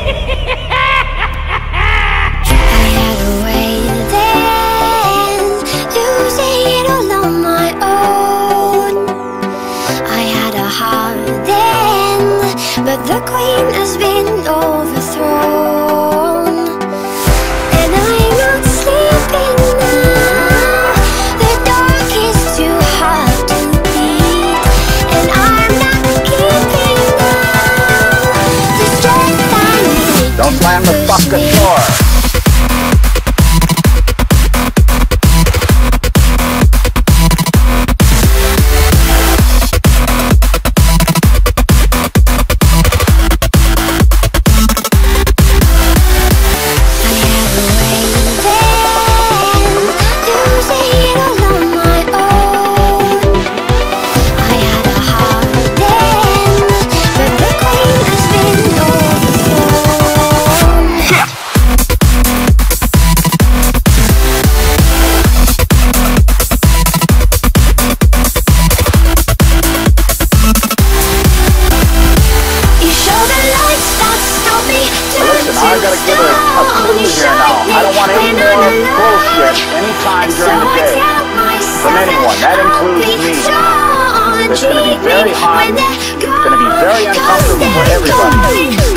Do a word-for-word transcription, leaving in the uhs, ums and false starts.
had a way then, losing it all on my own. I had a heart then, but the queen has been overthrown. And I'm not sleeping now, the dark is too hard to beat. And I'm not keeping now the strength I need. Don't slam the fucking door. I gotta give her a clue here now. I don't want any more bullshit anytime during the day from anyone. That includes me. It's gonna be very hot. It's gonna be very uncomfortable for everybody.